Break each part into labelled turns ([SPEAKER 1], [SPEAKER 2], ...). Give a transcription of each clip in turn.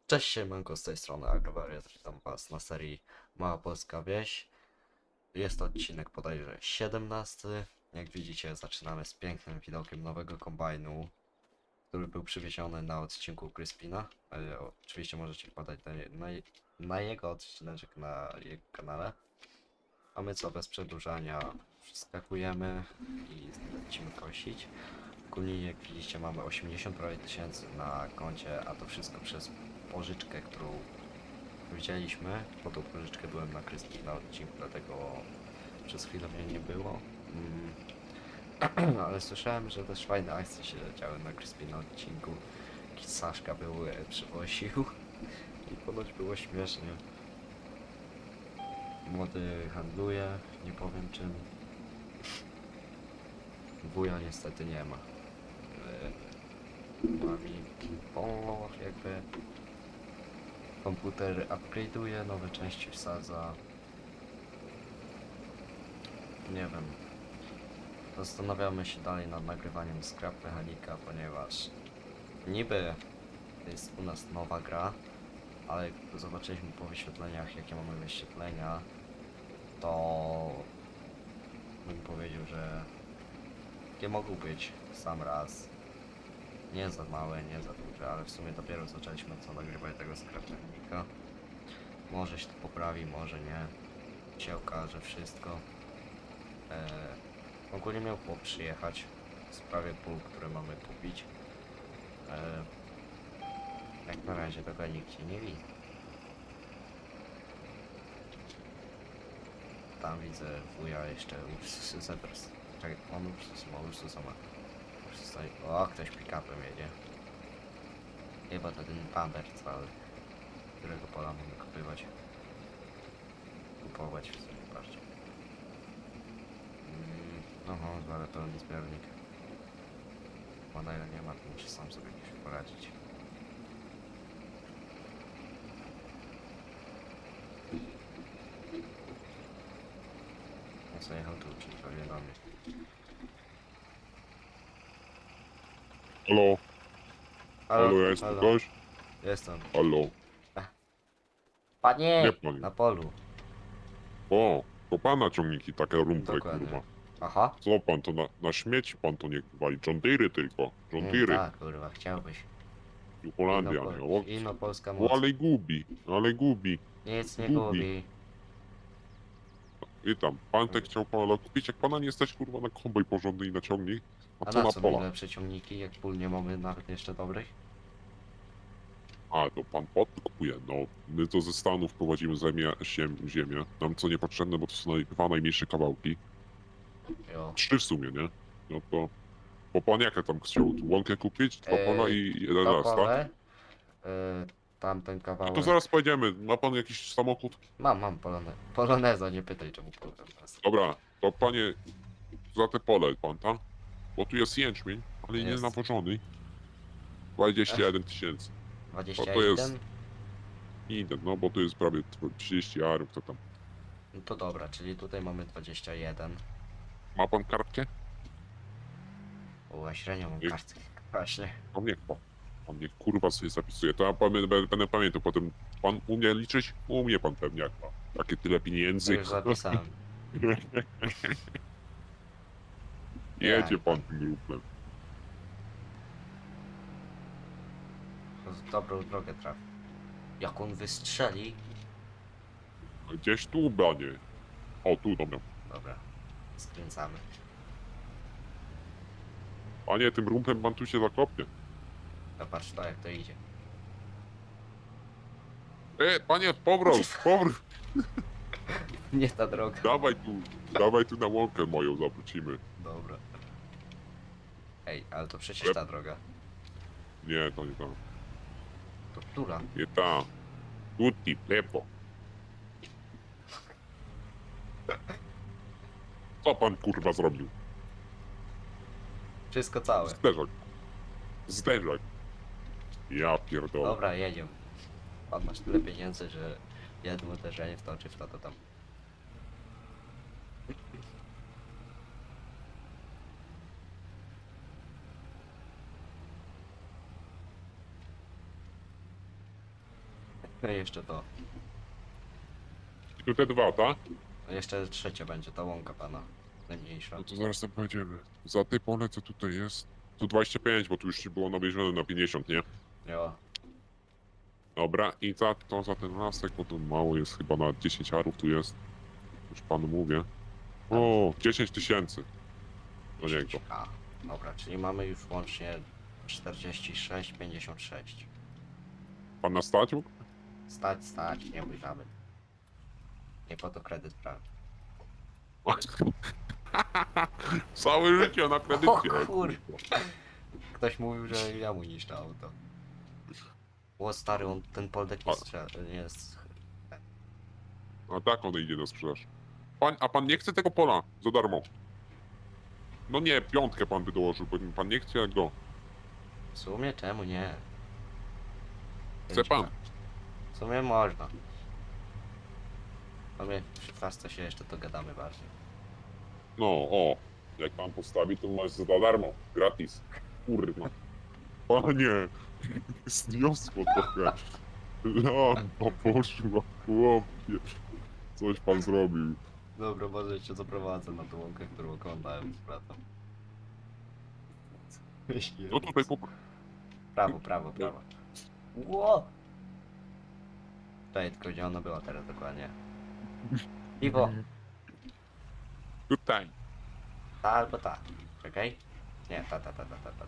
[SPEAKER 1] Cześć, siemanko, z tej strony Agrowariat, witam was na serii Mała Polska Wieś. Jest to odcinek bodajże 17. Jak widzicie, zaczynamy z pięknym widokiem nowego kombajnu, który był przywieziony na odcinku Crispina. Oczywiście możecie wpadać na jego odcinek na jego kanale. A my co, bez przedłużania wskakujemy i lecimy kosić. Ogólnie jak widzicie mamy 80 prawie tysięcy na koncie, a to wszystko przez pożyczkę, którą wzięliśmy. Po tą pożyczkę byłem na Kryspie na odcinku, dlatego przez chwilę mnie nie było. Ale słyszałem, że też fajne akcje się działy na Kryspie na odcinku. Jakiś Saszka był, przywosił i ponoć było śmiesznie. Młody handluje, nie powiem czym. Wuja niestety nie ma. Mami jakby komputer upgrade'uje, nowe części wsadza. Nie wiem. Zastanawiamy się dalej nad nagrywaniem Scrap Mechanika, ponieważ niby jest u nas nowa gra, ale jak zobaczyliśmy po wyświetleniach, jakie mamy wyświetlenia, to bym powiedział, że nie mogą być sam raz. Nie za małe, nie za duże, ale w sumie dopiero zaczęliśmy co nagrywać tego Scrap Mechanika. Może się to poprawi, może nie. Się okaże wszystko. Ogólnie miał chłop przyjechać w sprawie pól, które mamy kupić. Jak na razie tego nikt nie widzi. Tam widzę wuja jeszcze Ursusy Zebras. Czekaj, on Ursusa ma. O, ktoś pick-upem jedzie. Chyba to ten pamper cały, którego pola mamy kupować w sumie, patrzcie. Oho, ale pełny zbiornik. Modela nie ma, to muszę sam sobie jakoś poradzić. No co jechał tu, czyli pewnie do mnie.
[SPEAKER 2] Halo,
[SPEAKER 1] Halo,
[SPEAKER 2] halo, jest tu
[SPEAKER 1] halo,
[SPEAKER 2] ktoś?
[SPEAKER 1] jestem.
[SPEAKER 2] Halo,
[SPEAKER 1] Panie!
[SPEAKER 2] nie panie.
[SPEAKER 1] Na polu.
[SPEAKER 2] O, to pana ciągniki takie rumple,
[SPEAKER 1] Dokładnie.
[SPEAKER 2] kurwa.
[SPEAKER 1] Aha.
[SPEAKER 2] Co pan to na śmieci pan to nie wali? John Deere tylko, John Deere.
[SPEAKER 1] Tak, kurwa, chciałbyś.
[SPEAKER 2] I Holandia, nie? O,
[SPEAKER 1] Inopolska
[SPEAKER 2] o,
[SPEAKER 1] moc.
[SPEAKER 2] ale gubi,
[SPEAKER 1] Nic nie
[SPEAKER 2] gubi.
[SPEAKER 1] gubi.
[SPEAKER 2] I tam, pan te chciał pana kupić, jak pana nie stać, kurwa, na komboj porządny i na ciągnik. A
[SPEAKER 1] A
[SPEAKER 2] co
[SPEAKER 1] na
[SPEAKER 2] na
[SPEAKER 1] co mi
[SPEAKER 2] pola?
[SPEAKER 1] lepsze ciągniki, jak pól nie mamy nawet jeszcze dobrych?
[SPEAKER 2] A, to pan pod kupuje, no. My to ze Stanów prowadzimy ziemię. Nam co niepotrzebne, bo to są dwa najmniejsze kawałki.
[SPEAKER 1] Jo.
[SPEAKER 2] 3 w sumie, nie? No to... Bo pan jakie tam chciał? Tu łąkę kupić, dwa pola i jeden
[SPEAKER 1] To
[SPEAKER 2] las, tak?
[SPEAKER 1] pole, tamten
[SPEAKER 2] No to
[SPEAKER 1] kawałek.
[SPEAKER 2] zaraz pojedziemy. Ma pan jakiś samochód?
[SPEAKER 1] Mam poloneza, nie pytaj czemu poloneza.
[SPEAKER 2] Dobra, to panie, za te pole pan, tak? Bo tu jest jęczmień, ale nie
[SPEAKER 1] Jest.
[SPEAKER 2] nawożony. 21 tysięcy. No to jest
[SPEAKER 1] 21?
[SPEAKER 2] idę, no bo tu jest prawie 30 arów, to tam.
[SPEAKER 1] No to dobra, czyli tutaj mamy 21.
[SPEAKER 2] Ma pan kartkę?
[SPEAKER 1] O, a średnio mam
[SPEAKER 2] Nie.
[SPEAKER 1] kartkę. Właśnie.
[SPEAKER 2] No niech pan. Pan niech kurwa sobie zapisuje. To ja będę pamiętał potem. Pan umie liczyć? Umie pan pewnie jak ma. Takie tyle
[SPEAKER 1] To
[SPEAKER 2] pieniędzy.
[SPEAKER 1] już zapisałem.
[SPEAKER 2] Jedzie
[SPEAKER 1] Jak
[SPEAKER 2] pan tym ruplem.
[SPEAKER 1] to z dobrą drogę trafi. Jak on wystrzeli.
[SPEAKER 2] Gdzieś tu, banie. O, tu, dobra.
[SPEAKER 1] Dobra. Skręcamy.
[SPEAKER 2] Panie, tym rumplem pan tu się zakopie.
[SPEAKER 1] Popatrz to jak to idzie.
[SPEAKER 2] Panie, powrót.
[SPEAKER 1] Nie ta droga.
[SPEAKER 2] Dawaj tu na łąkę moją, zawrócimy.
[SPEAKER 1] Dobra. Ej, ale to przecież ta droga.
[SPEAKER 2] Nie, to nie tam.
[SPEAKER 1] To która?
[SPEAKER 2] Nie tam. Tutti, w lewo. Co pan kurwa zrobił?
[SPEAKER 1] Wszystko całe.
[SPEAKER 2] Zderzak. Ja pierdolę.
[SPEAKER 1] Dobra, jedziemy. Pan masz tyle pieniędzy, że jedno uderzenie w to czy w to tam. No i jeszcze to.
[SPEAKER 2] I tu te dwa, tak?
[SPEAKER 1] No jeszcze trzecie będzie, ta łąka pana. Najmniejsza.
[SPEAKER 2] No to zaraz tam pojedziemy. Za tej pole co tutaj jest? Tu 25, bo tu już ci było nawiezione na 50, nie?
[SPEAKER 1] Jo.
[SPEAKER 2] Dobra, i za to za ten lasek, bo tu mało jest, chyba na 10 arów tu jest. Już panu mówię. O, 10 tysięcy. Do niego.
[SPEAKER 1] A, dobra, czyli mamy już łącznie 46, 56.
[SPEAKER 2] Pan na stać mógł?
[SPEAKER 1] Stać, stać, nie bój żaby. Nie po to kredyt brałem.
[SPEAKER 2] Całe życie na kredycie.
[SPEAKER 1] O kur... Ktoś mówił, że ja mu niszczę auto. O stary, on ten poldek nie nie jest...
[SPEAKER 2] A tak on idzie na sprzedaż. A pan nie chce tego pola za darmo? No nie, piątkę pan by dołożył, bo pan nie chce jak go.
[SPEAKER 1] W sumie czemu nie?
[SPEAKER 2] Chce pan?
[SPEAKER 1] W sumie można. W sumie przy trasce się jeszcze dogadamy bardziej.
[SPEAKER 2] No, o. Jak pan postawi, to masz za darmo. Gratis. Kurwa. Panie, zniosło trochę. Lampa poszła, chłopie. Coś pan zrobił.
[SPEAKER 1] Dobra, może cię zaprowadzę na tą łąkę, którą oglądałem z bratem.
[SPEAKER 2] No tutaj po...
[SPEAKER 1] Prawo, prawo, prawo. Ło! Czekaj, tylko gdzie ona była teraz dokładnie? Piwo!
[SPEAKER 2] Tutaj.
[SPEAKER 1] Ta albo ta. Czekaj. Nie, ta.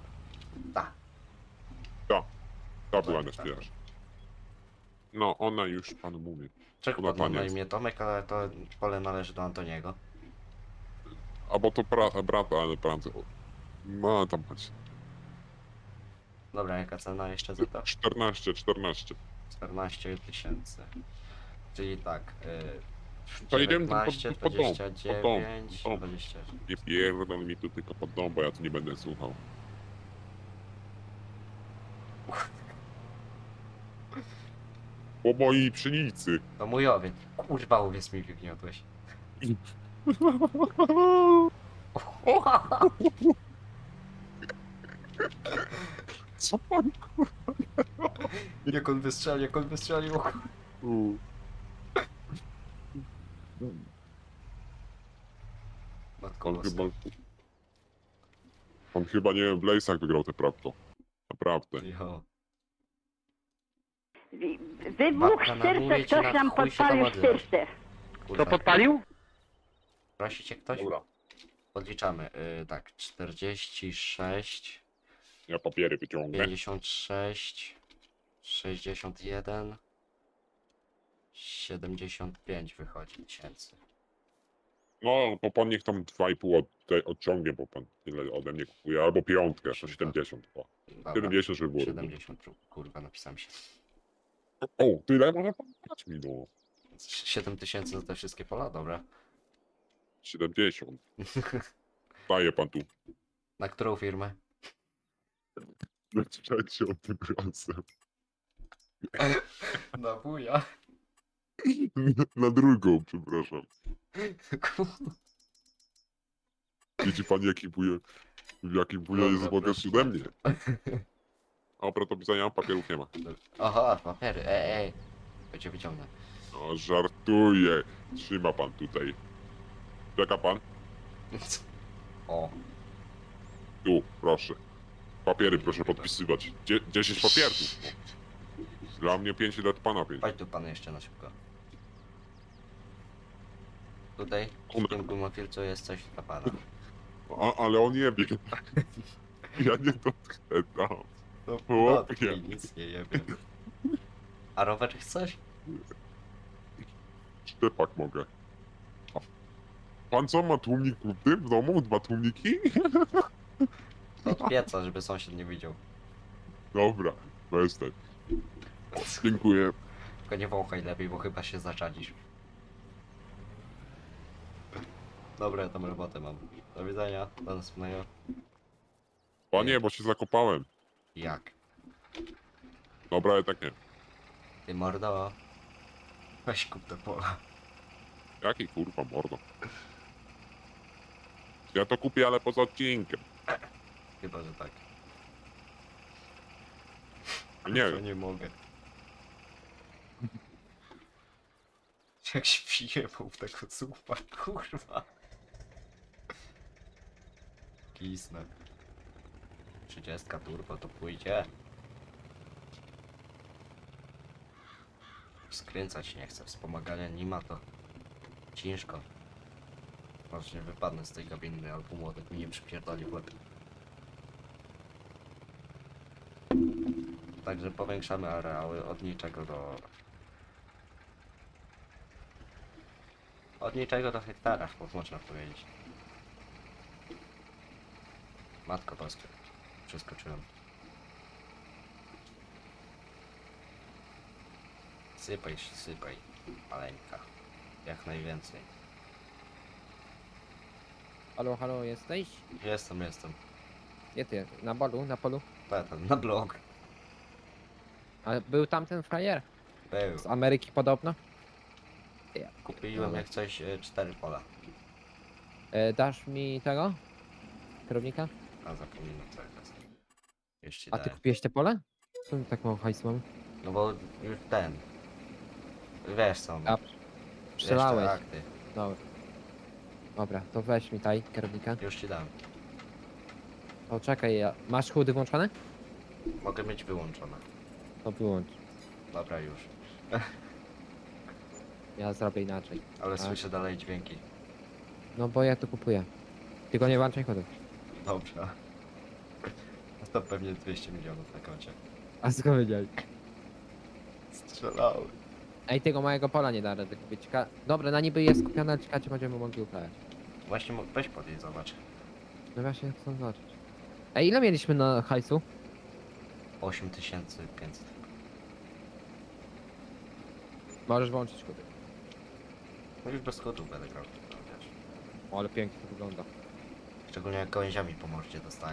[SPEAKER 2] Ta była na sprzedaż. No, ona już panu mówi.
[SPEAKER 1] Czekaj,
[SPEAKER 2] Ona
[SPEAKER 1] mam na
[SPEAKER 2] tania jest.
[SPEAKER 1] imię Tomek, ale to pole należy do Antoniego.
[SPEAKER 2] A bo to brata, ale prędzej. No, tam chodź.
[SPEAKER 1] Dobra, jaka cena jeszcze za to?
[SPEAKER 2] 14.
[SPEAKER 1] 14 tysięcy. Czyli tak,
[SPEAKER 2] To jedziemy tam
[SPEAKER 1] 19,
[SPEAKER 2] pod dom,
[SPEAKER 1] 29,
[SPEAKER 2] pod dom.
[SPEAKER 1] 20.
[SPEAKER 2] Nie pierdol mi tu tylko pod dom, bo ja tu nie będę słuchał. Po mojej pszenicy.
[SPEAKER 1] To mój owiec. Kurwa, owiec mi wygniotłeś.
[SPEAKER 2] Co pan?
[SPEAKER 1] Jak on wystrzelił.
[SPEAKER 2] U.
[SPEAKER 1] Matko
[SPEAKER 2] Pan
[SPEAKER 1] boska.
[SPEAKER 2] chyba... Pan chyba nie w Lejsach wygrał te prawko. Naprawdę.
[SPEAKER 1] Jo.
[SPEAKER 3] Wybuch
[SPEAKER 1] Babka na
[SPEAKER 3] serce,
[SPEAKER 1] mówię ci,
[SPEAKER 3] ktoś
[SPEAKER 1] na
[SPEAKER 3] nam
[SPEAKER 1] chuj się tam
[SPEAKER 3] podpalił
[SPEAKER 1] odzywasz.
[SPEAKER 3] serce.
[SPEAKER 1] Kurwa.
[SPEAKER 4] Kto podpalił?
[SPEAKER 1] Prosi cię ktoś?
[SPEAKER 2] Dobra.
[SPEAKER 1] Podliczamy. Tak, 46,
[SPEAKER 2] Ja papiery wyciągnę.
[SPEAKER 1] 56, 61, 75 wychodzi tysięcy.
[SPEAKER 2] No, to pan niech tam 2,5 odciągnie, bo pan tyle ode mnie kupuje. Albo piątkę, to 70. O.
[SPEAKER 1] Dobra,
[SPEAKER 2] 70, żeby było.
[SPEAKER 1] 70, kurwa, napisałem się.
[SPEAKER 2] O, tyle może pan dać mi, no.
[SPEAKER 1] 7 tysięcy za te wszystkie pola, dobra.
[SPEAKER 2] 70. Daje pan tu.
[SPEAKER 1] Na którą firmę?
[SPEAKER 2] Trzecie o tym razem.
[SPEAKER 1] Na wuja.
[SPEAKER 2] Na drugą, przepraszam. Widzi pan, jaki wuja jest
[SPEAKER 1] Dobra,
[SPEAKER 2] bogatszy
[SPEAKER 1] proszę
[SPEAKER 2] ode mnie. A oprócz pisania papierów nie ma.
[SPEAKER 1] Aha, papiery, ej. Będzie wyciągnę.
[SPEAKER 2] No, żartuję. Trzyma pan tutaj. Czeka pan?
[SPEAKER 1] O,
[SPEAKER 2] Tu, proszę. Papiery proszę podpisywać. 10 papierów. No. Dla mnie 5 lat pana 5.
[SPEAKER 1] chodź tu pan jeszcze na szybko. Tutaj,
[SPEAKER 2] Ona.
[SPEAKER 1] w tym gumofilcu jest coś dla pana.
[SPEAKER 2] Ale on nie wie. Ja nie dotknę tam.
[SPEAKER 1] No,
[SPEAKER 2] Chłopie.
[SPEAKER 1] dotknij, nic nie jebie. A rower chcesz?
[SPEAKER 2] Szczepak mogę. A pan co, ma tłumnik w tym w domu? 2 tłumniki?
[SPEAKER 1] Od pieca, żeby sąsiad nie widział.
[SPEAKER 2] Dobra, westań. Dziękuję.
[SPEAKER 1] Tylko nie wąchaj lepiej, bo chyba się zaczadzisz. Dobra, ja tam robotę mam. Do widzenia, do następnego.
[SPEAKER 2] Panie, bo się zakopałem.
[SPEAKER 1] Jak?
[SPEAKER 2] Dobra, ale tak nie.
[SPEAKER 1] Ty mordo. Weź kup te pola.
[SPEAKER 2] Jaki kurwa mordo. Ja to kupię, ale poza odcinkiem.
[SPEAKER 1] Chyba, że tak.
[SPEAKER 2] Nie
[SPEAKER 1] To nie mogę. Jak się przyjebał w tego zupa, kurwa. Kisnę. 30 turbo to pójdzie. Skręcać nie chcę, wspomagania nie ma to ciężko. Może nie wypadnę z tej kabiny, albo młodek mi nie przypierdoli w łeb. Także powiększamy areały od niczego do... Od niczego do hektara, można powiedzieć. Matko boska. Przeskoczyłem. Sypaj, sypaj, maleńka. Jak najwięcej.
[SPEAKER 3] Halo, halo, jesteś?
[SPEAKER 1] Jestem.
[SPEAKER 3] Gdzie ty? Na polu, na polu?
[SPEAKER 1] Petan, na blog.
[SPEAKER 3] A był tam ten frajer?
[SPEAKER 1] Był.
[SPEAKER 3] Z Ameryki podobno?
[SPEAKER 1] Kupiłem
[SPEAKER 3] Dobra.
[SPEAKER 1] jak coś 4 pola.
[SPEAKER 3] Dasz mi tego? Kierownika?
[SPEAKER 1] A zapominam co jest. Już ci
[SPEAKER 3] A ty
[SPEAKER 1] dałem.
[SPEAKER 3] kupiłeś te pole? Co mi tak mało hajsu mam?
[SPEAKER 1] No bo już ten. Wiesz co.
[SPEAKER 3] A, strzelałeś.
[SPEAKER 1] Jeszcze akty.
[SPEAKER 3] Dobra. Dobra, to weź mi taj kierownika.
[SPEAKER 1] Już ci dam.
[SPEAKER 3] O, czekaj, masz chudy włączone?
[SPEAKER 1] Mogę mieć wyłączone.
[SPEAKER 3] To wyłącz.
[SPEAKER 1] Dobra już.
[SPEAKER 3] Ja zrobię inaczej.
[SPEAKER 1] Ale
[SPEAKER 3] Tak.
[SPEAKER 1] słyszę dalej dźwięki.
[SPEAKER 3] No bo ja to kupuję. Tylko nie włączaj chodów.
[SPEAKER 1] Dobrze. No to pewnie 200 milionów na koncie.
[SPEAKER 3] A skąd wiedziałeś?
[SPEAKER 1] Strzelały.
[SPEAKER 3] Ej, tego małego pola nie da rady kupić. Dobra, na niby jest kupione, ale czekajcie, będziemy mogli uprawiać.
[SPEAKER 1] Właśnie weź podjedź, zobacz.
[SPEAKER 3] No właśnie, chcę zobaczyć. Ej, ile mieliśmy na hajsu?
[SPEAKER 1] 8500.
[SPEAKER 3] Możesz włączyć chudy.
[SPEAKER 1] No już bez kodów będę grał. No, wiesz.
[SPEAKER 3] O, ale pięknie to wygląda.
[SPEAKER 1] Szczególnie jak gałęziami po mordzie dostaję.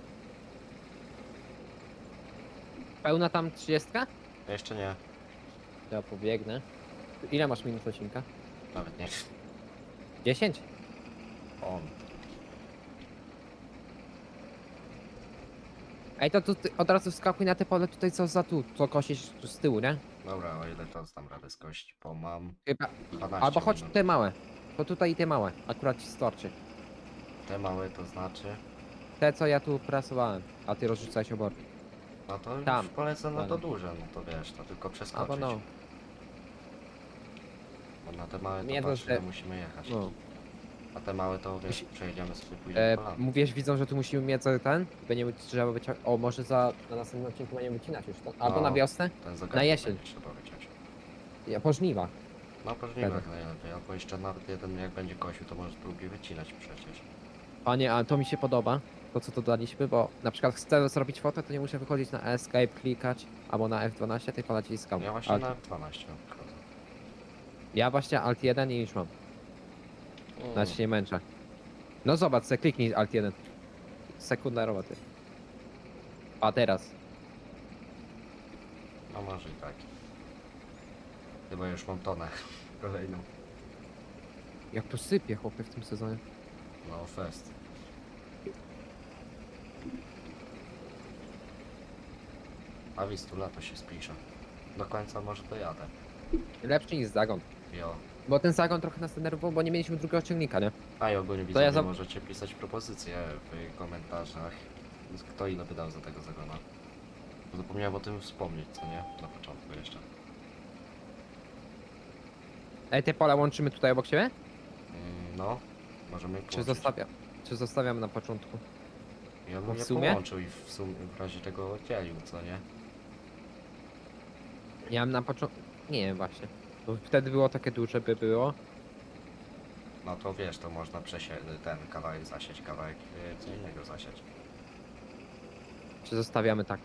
[SPEAKER 3] Pełna tam 30?
[SPEAKER 1] Jeszcze nie.
[SPEAKER 3] Ja pobiegnę. Ile masz minut odcinka?
[SPEAKER 1] Nawet nie.
[SPEAKER 3] 10?
[SPEAKER 1] On.
[SPEAKER 3] Ej, to tu od razu wskakuj na te pole tutaj co za tu, co kosisz tu z tyłu, nie?
[SPEAKER 1] Dobra, o ile to dam radę skosić, bo mam
[SPEAKER 3] Chyba.
[SPEAKER 1] 12
[SPEAKER 3] Albo chodź
[SPEAKER 1] minut.
[SPEAKER 3] te małe. To tutaj te małe, akurat ci starczy.
[SPEAKER 1] Te małe to znaczy...
[SPEAKER 3] Te co ja tu prasowałem, a ty rozrzucałeś obory.
[SPEAKER 1] No to
[SPEAKER 3] Tam.
[SPEAKER 1] już polecę na to
[SPEAKER 3] Dalej.
[SPEAKER 1] duże, no to wiesz, to tylko przeskoczyć.
[SPEAKER 3] Albo no.
[SPEAKER 1] Bo na te małe to
[SPEAKER 3] Nie, no,
[SPEAKER 1] patrz,
[SPEAKER 3] że-
[SPEAKER 1] ile musimy jechać.
[SPEAKER 3] No.
[SPEAKER 1] A te małe to wiesz, przejedziemy sobie później polami.
[SPEAKER 3] Mówisz, widzą, że tu musimy mieć za ten? Będziemy trzeba wyciąć. O, może na następnym odcinku będziemy wycinać już to. Albo
[SPEAKER 1] No.
[SPEAKER 3] na wiosnę?
[SPEAKER 1] Ten zegarek
[SPEAKER 3] na jesień.
[SPEAKER 1] będzie trzeba wyciąć.
[SPEAKER 3] Ja po żniwach.
[SPEAKER 1] No po żniwach najlepiej, albo jeszcze nawet jeden jak będzie kosił, to możesz drugi wycinać przecież.
[SPEAKER 3] Panie, ale to mi się podoba. To co to daliśmy, bo na przykład chcę zrobić fotę, to nie muszę wychodzić na Escape, klikać, albo na F12, tylko naciskam.
[SPEAKER 1] Ja właśnie
[SPEAKER 3] Alt.
[SPEAKER 1] na 12 wchodzę.
[SPEAKER 3] Ja właśnie Alt 1 i już mam. Znaczy się nie męczę. No zobacz, se kliknij Alt 1. Sekunda roboty. A teraz.
[SPEAKER 1] No może i tak. Chyba już mam tonę kolejną.
[SPEAKER 3] Jak to sypie chłopie w tym sezonie.
[SPEAKER 1] No fest. A Wistula to się spisze. Do końca może dojadę.
[SPEAKER 3] Lepszy niż zagon.
[SPEAKER 1] Jo.
[SPEAKER 3] Bo ten zagon trochę nas denerwował, bo nie mieliśmy drugiego ciągnika, nie?
[SPEAKER 1] A i ogólnie
[SPEAKER 3] To
[SPEAKER 1] widzowie
[SPEAKER 3] ja za-
[SPEAKER 1] możecie pisać propozycje w komentarzach. Kto ile wydał za tego zagona. Zapomniałem o tym wspomnieć, co nie? Na początku jeszcze.
[SPEAKER 3] Ej, te pola łączymy tutaj obok siebie?
[SPEAKER 1] No, możemy
[SPEAKER 3] Czy zostawiam? Czy zostawiam na początku?
[SPEAKER 1] Ja
[SPEAKER 3] w
[SPEAKER 1] bym je
[SPEAKER 3] sumie?
[SPEAKER 1] połączył i w sumie w razie tego oddzielił, co nie?
[SPEAKER 3] Ja mam na początku... Nie wiem właśnie. Bo wtedy było takie duże by było.
[SPEAKER 1] No to wiesz, to można ten kawałek zasiać, kawałek co innego zasiać.
[SPEAKER 3] Czy zostawiamy tak?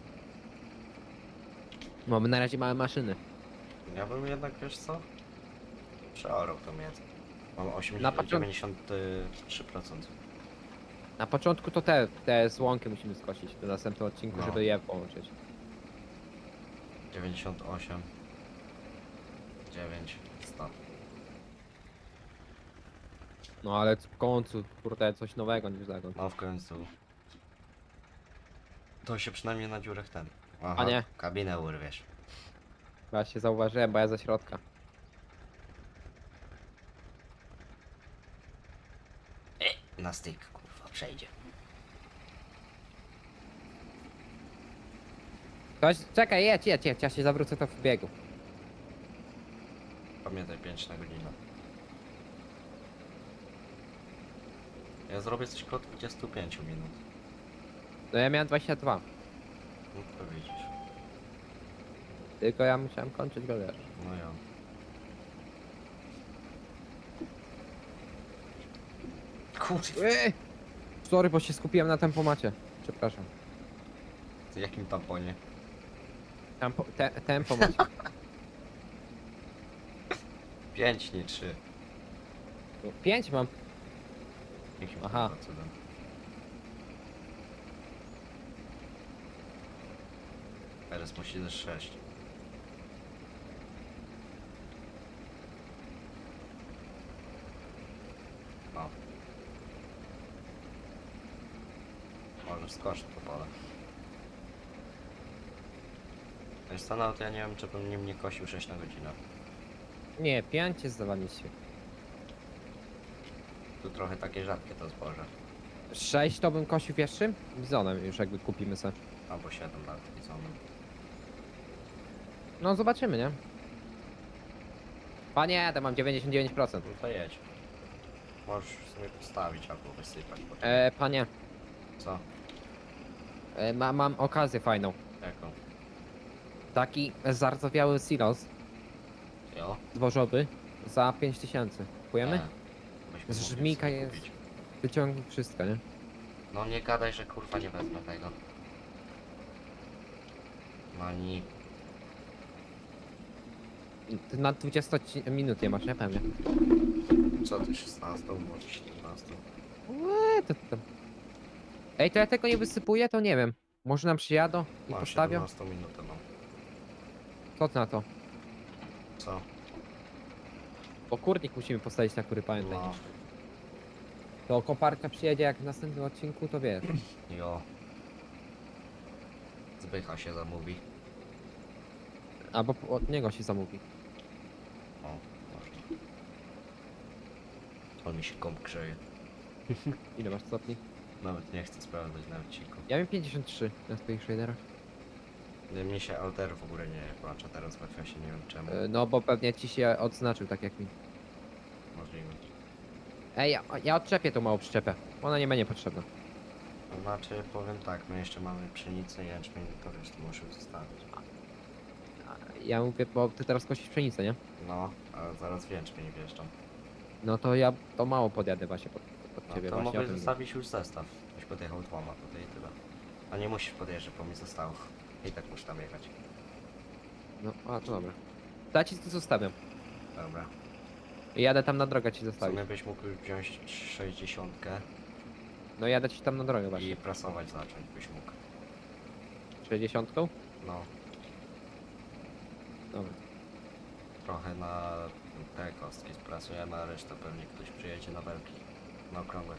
[SPEAKER 3] Mamy na razie małe maszyny.
[SPEAKER 1] Ja bym jednak, wiesz co? Przeorał to między. Mam
[SPEAKER 3] Na
[SPEAKER 1] 80,
[SPEAKER 3] początku-
[SPEAKER 1] 93%.
[SPEAKER 3] Na początku to te złąki musimy skosić do następnego odcinku,
[SPEAKER 1] No.
[SPEAKER 3] żeby je połączyć.
[SPEAKER 1] 98 9 100.
[SPEAKER 3] No ale w końcu, kurde, coś nowego niż zagon.
[SPEAKER 1] No w końcu. To się przynajmniej na dziurach ten. Aha,
[SPEAKER 3] A nie.
[SPEAKER 1] kabinę urwiesz.
[SPEAKER 3] Właśnie zauważyłem, bo ja ze środka.
[SPEAKER 1] na styk, kurwa, przejdzie.
[SPEAKER 3] Ktoś, czekaj, jedź, ja się zawrócę to w biegu.
[SPEAKER 1] Pamiętaj, 5 na godzinę. Ja zrobię coś koło 25 minut.
[SPEAKER 3] No ja miałem 22,
[SPEAKER 1] No to widzisz.
[SPEAKER 3] tylko ja musiałem kończyć go, wiesz.
[SPEAKER 1] No ja. Kurwa,
[SPEAKER 3] Sorry, bo się skupiłem na tempomacie. Przepraszam.
[SPEAKER 1] w jakim tamponie?
[SPEAKER 3] Tempomacie.
[SPEAKER 1] 5, nie 3.
[SPEAKER 3] 5 mam.
[SPEAKER 1] Jakim
[SPEAKER 3] Aha.
[SPEAKER 1] kurwa cudem? Teraz musi też 6. No. Możesz skoczyć po pole. Wiesz co, nawet ja nie wiem, czy bym nim nie kosił 6 na godzinę.
[SPEAKER 3] Nie, 5 jest zawaliście.
[SPEAKER 1] Tu trochę takie rzadkie to zboże.
[SPEAKER 3] 6 to bym kosił pierwszym? Bizonem już jakby kupimy sobie.
[SPEAKER 1] Albo 7 lat bizonem.
[SPEAKER 3] No zobaczymy, nie? Panie, to mam 99%.
[SPEAKER 1] No to jedź. Możesz sobie postawić albo wysypać potem.
[SPEAKER 3] Panie,
[SPEAKER 1] Co?
[SPEAKER 3] mam okazję fajną.
[SPEAKER 1] Jaką?
[SPEAKER 3] Taki zardzewiały silos
[SPEAKER 1] Jo?
[SPEAKER 3] dworzowy za 5000. Kupujemy?
[SPEAKER 1] Byśmy
[SPEAKER 3] Z
[SPEAKER 1] mogli
[SPEAKER 3] żmika
[SPEAKER 1] sobie
[SPEAKER 3] jest-
[SPEAKER 1] kupić.
[SPEAKER 3] Wyciągnij wszystko, nie?
[SPEAKER 1] No nie gadaj, że kurwa nie wezmę tego. No ni.
[SPEAKER 3] Ty na 20 minut nie masz, nie? Pewnie.
[SPEAKER 1] Co ty 16, może 17?
[SPEAKER 3] To. Ej, to ja tego nie wysypuję, to nie wiem. Może nam przyjadą i
[SPEAKER 1] Mam
[SPEAKER 3] postawią?
[SPEAKER 1] 17 minutę mam.
[SPEAKER 3] Co ty na to?
[SPEAKER 1] Co?
[SPEAKER 3] Bo kurnik musimy postawić na kury, pamiętaj.
[SPEAKER 1] No.
[SPEAKER 3] To koparka przyjedzie jak w następnym odcinku, to wiesz.
[SPEAKER 1] Jo. Zbycha się zamówi.
[SPEAKER 3] Albo od niego się zamówi.
[SPEAKER 1] O, można. On mi się komp grzeje.
[SPEAKER 3] Ile masz stopni?
[SPEAKER 1] Nawet nie chcę sprawdzać na odcinku.
[SPEAKER 3] Ja mam 53 na swoich shaderach.
[SPEAKER 1] Mnie się alter w ogóle nie włącza teraz w FS-ie, nie wiem czemu.
[SPEAKER 3] No bo pewnie ci się odznaczył tak jak mi.
[SPEAKER 1] Możliwe.
[SPEAKER 3] Ej, ja odczepię tą małą przyczepę. Ona nie będzie potrzebna.
[SPEAKER 1] To znaczy, powiem tak, my jeszcze mamy pszenicę i jęczmień, to wiesz, to muszę zostawić.
[SPEAKER 3] Ja mówię, bo ty teraz kosisz pszenicę, nie?
[SPEAKER 1] No, ale zaraz w jęczmień wjeżdżam.
[SPEAKER 3] No to ja to mało podjadę właśnie pod
[SPEAKER 1] No
[SPEAKER 3] ciebie
[SPEAKER 1] to
[SPEAKER 3] właśnie. o
[SPEAKER 1] mogę
[SPEAKER 3] tym mówię.
[SPEAKER 1] zostawić już zestaw. Byś podjechał dwoma tutaj i tyle. A nie musisz podjeżdżać, bo mi zostało. I tak muszę tam jechać.
[SPEAKER 3] No, a to dobra. Ja ci to zostawiam.
[SPEAKER 1] Dobra.
[SPEAKER 3] Jadę tam na drogę ci
[SPEAKER 1] W
[SPEAKER 3] zostawić.
[SPEAKER 1] sumie byś mógł wziąć 60
[SPEAKER 3] No jadę ci tam na drogę właśnie.
[SPEAKER 1] i prasować zacząć byś mógł.
[SPEAKER 3] 60?
[SPEAKER 1] No,
[SPEAKER 3] Dobra.
[SPEAKER 1] trochę na te kostki sprasujemy, a resztę pewnie ktoś przyjedzie na belki. Na okrągłe.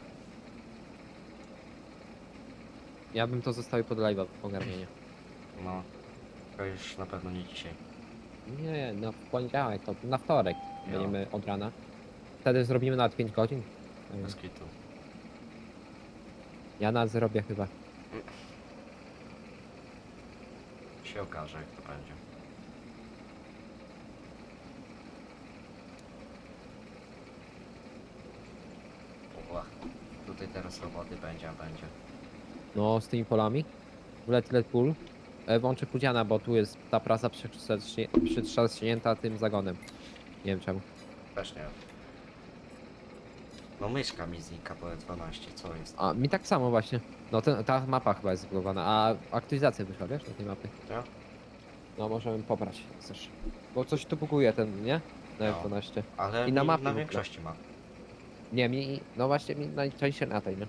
[SPEAKER 3] Ja bym to zostawił pod live'a w ogarnienie.
[SPEAKER 1] No, to już na pewno nie dzisiaj.
[SPEAKER 3] Nie, no w poniedziałek, to na wtorek
[SPEAKER 1] Jo.
[SPEAKER 3] będziemy od rana. Wtedy zrobimy nawet 5 godzin.
[SPEAKER 1] Bez kitu.
[SPEAKER 3] Ja na zrobię chyba.
[SPEAKER 1] Się okaże jak to będzie. Ła, tutaj teraz roboty będzie, a będzie.
[SPEAKER 3] No z tymi polami. W ogóle tyle pól. Włączę pudziana, bo tu jest ta prasa przytrzaśnięta tym zagonem. Nie wiem czemu.
[SPEAKER 1] Też nie wiem. No myszka mi znika po 12, co jest?
[SPEAKER 3] A mi tak samo właśnie. No ta mapa chyba jest zbudowana, a aktualizacja wyszła, wiesz, na tej mapy.
[SPEAKER 1] Ja?
[SPEAKER 3] No możemy pobrać, jak chcesz. Bo coś tu buguje ten, nie? Na
[SPEAKER 1] No.
[SPEAKER 3] F12.
[SPEAKER 1] Ale
[SPEAKER 3] I na
[SPEAKER 1] mi
[SPEAKER 3] mapie w
[SPEAKER 1] na
[SPEAKER 3] ogóle.
[SPEAKER 1] większości ma.
[SPEAKER 3] Nie, no właśnie mi najczęściej na tej, nie?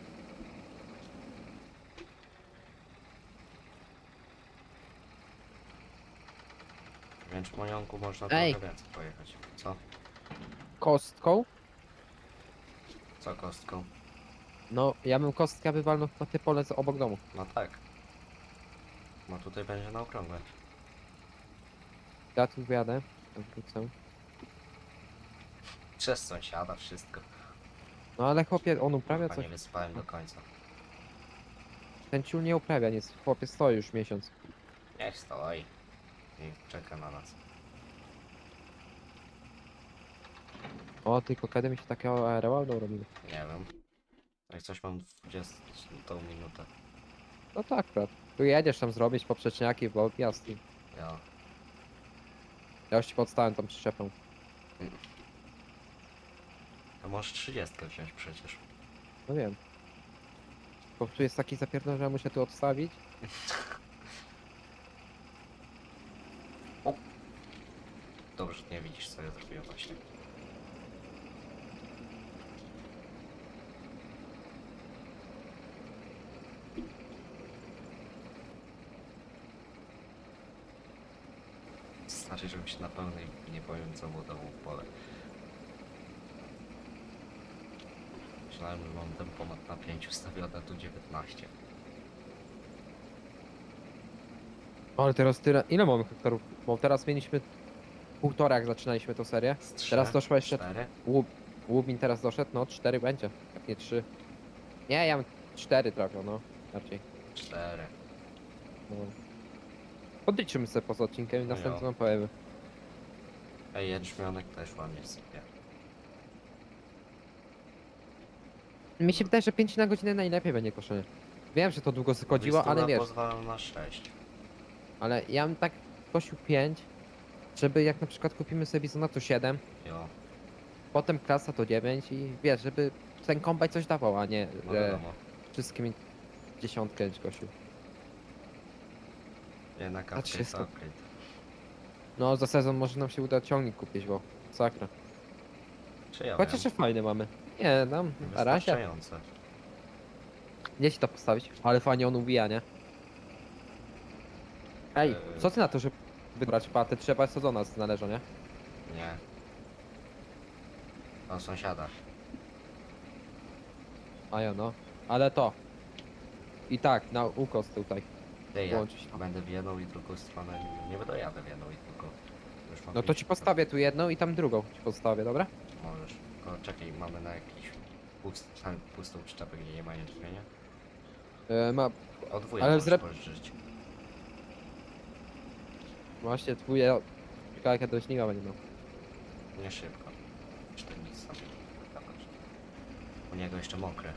[SPEAKER 1] Więc w Monionku można
[SPEAKER 3] Ej.
[SPEAKER 1] trochę więcej pojechać. Co?
[SPEAKER 3] Kostką?
[SPEAKER 1] Co kostką?
[SPEAKER 3] No, ja bym kostkę wywalnął na te pole obok domu.
[SPEAKER 1] No tak. No tutaj będzie na okrągłe.
[SPEAKER 3] Ja tu wyjadę, wrócę.
[SPEAKER 1] Przez sąsiada wszystko.
[SPEAKER 3] No ale chłopie, on uprawia
[SPEAKER 1] Chyba
[SPEAKER 3] coś.
[SPEAKER 1] nie wyspałem do końca.
[SPEAKER 3] Ten ciul nie uprawia nic. Chłopie stoi już miesiąc.
[SPEAKER 1] Niech stoi. Niech czeka na nas.
[SPEAKER 3] O, tylko kiedy mi się takiego aerowalu robili.
[SPEAKER 1] Nie wiem. Jak coś mam 20 minutę.
[SPEAKER 3] No tak, brat. Tu jedziesz tam zrobić poprzeczniaki, bo odjazd.
[SPEAKER 1] Ja.
[SPEAKER 3] Ja już ci podstałem tą przyczepą.
[SPEAKER 1] To możesz 30 wziąć przecież.
[SPEAKER 3] No wiem. Bo tu jest taki zapierdol, że ja muszę tu odstawić.
[SPEAKER 1] Dobrze, nie widzisz co ja zrobiłem właśnie. Znaczy, żebym się na pełnej nie powiem co mu dało w pole. Myślałem, że mam tempomat na 5 ustawione, tu 19.
[SPEAKER 3] Ale teraz tyle. Ile mamy hektarów? Bo teraz mieliśmy półtora, jak zaczynaliśmy tę serię.
[SPEAKER 1] Z 3,
[SPEAKER 3] Teraz doszło jeszcze
[SPEAKER 1] 4.
[SPEAKER 3] Łubin teraz doszedł, no 4 będzie. Jak nie 3. Nie, ja bym 4 trafiał, no. Bardziej.
[SPEAKER 1] 4.
[SPEAKER 3] No. Podliczymy sobie poza odcinkiem i
[SPEAKER 1] No
[SPEAKER 3] następną
[SPEAKER 1] jo.
[SPEAKER 3] powiemy.
[SPEAKER 1] Ej, jęczmionek też ładnie sypie.
[SPEAKER 3] Mi się wydaje, że 5 na godzinę najlepiej będzie koszenie. Wiem, że to długo schodziło, ale wiesz.
[SPEAKER 1] Pozwalam na 6.
[SPEAKER 3] Ale ja bym tak kosił 5, żeby jak na przykład kupimy sobie bizona to 7,
[SPEAKER 1] Jo,
[SPEAKER 3] potem klasa to 9 i wiesz, żeby ten kombaj coś dawał, a nie,
[SPEAKER 1] no
[SPEAKER 3] że
[SPEAKER 1] wiadomo.
[SPEAKER 3] wszystkimi dziesiątkę kosił.
[SPEAKER 1] Jednak
[SPEAKER 3] Na
[SPEAKER 1] upgrade
[SPEAKER 3] 300.
[SPEAKER 1] to upgrade.
[SPEAKER 3] No za sezon może nam się uda ciągnik kupić, bo sakra.
[SPEAKER 1] Czy ja
[SPEAKER 3] Chociaż
[SPEAKER 1] wiem?
[SPEAKER 3] że fajne mamy. Nie, nam na razie.
[SPEAKER 1] Wystarczające.
[SPEAKER 3] Gdzie ci to postawić? Ale fajnie on ubija, nie? Ej, co ty na to, żeby wybrać patę? Trzeba co do nas należą, nie?
[SPEAKER 1] Nie. O sąsiada.
[SPEAKER 3] A ja no. Ale to. I tak, na ukos tutaj.
[SPEAKER 1] Ty, ja
[SPEAKER 3] Włączyć to.
[SPEAKER 1] będę w jedną i drugą stronę, nie dojadę w jedną i drugą. Już mam
[SPEAKER 3] No to
[SPEAKER 1] 5
[SPEAKER 3] ci postawię tu jedną i tam drugą ci postawię, dobra?
[SPEAKER 1] Możesz. Tylko czekaj, mamy na jakiś pustą przyczepę, gdzie nie ma jęczmienia.
[SPEAKER 3] Ma
[SPEAKER 1] Odwóję
[SPEAKER 3] Ale
[SPEAKER 1] możesz
[SPEAKER 3] zrep-
[SPEAKER 1] pożyczyć.
[SPEAKER 3] właśnie twój kawałek do śniła będzie miał.
[SPEAKER 1] Nie szybko. Jeszcze nic tam nie dawać. U niego jeszcze mokre.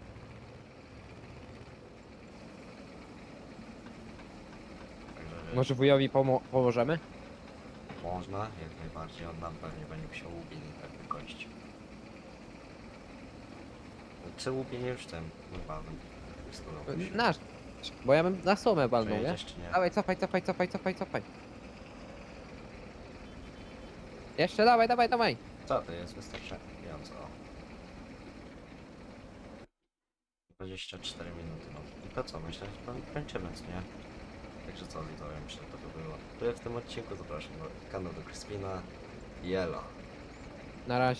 [SPEAKER 1] Także wiesz,
[SPEAKER 3] Może wujowi pomożemy?
[SPEAKER 1] można, jak najbardziej. On nam pewnie będzie musiał łubień i tak wykończyć. Czy łubień już tym normalnym? Wystulał się.
[SPEAKER 3] Nasz. Bo ja bym na sumę walnął, nie?
[SPEAKER 1] Przejedziesz czy nie?
[SPEAKER 3] Dawaj, cofaj, cofaj, cofaj, cofaj, cofaj. Jeszcze dawaj, dawaj, dawaj.
[SPEAKER 1] Co to jest wystarczająco? 24 minuty, no. I to co, myślę, że to kończymy, co nie? Także co, widzowie, myślę, że to by było. Tyle w tym odcinku, zapraszam do kanału do Crispina. Jelo.
[SPEAKER 3] Na razie.